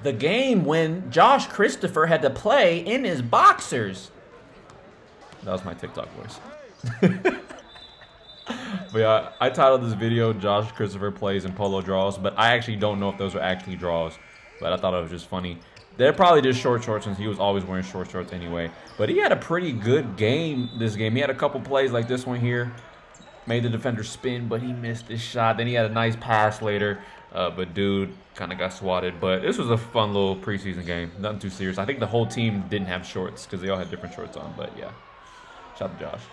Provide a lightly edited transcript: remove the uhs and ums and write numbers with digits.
the game when Josh Christopher had to play in his boxers. That was my TikTok voice. But yeah, I titled this video, Josh Christopher plays in polo draws, but I actually don't know if those are actually draws. But I thought it was just funny. They're probably just short shorts since he was always wearing short shorts anyway. But he had a pretty good game this game. He had a couple plays like this one here. Made the defender spin, but he missed his shot. Then he had a nice pass later. But dude kind of got swatted. But this was a fun little preseason game. Nothing too serious. I think the whole team didn't have shorts because they all had different shorts on. But yeah, shout out to Josh.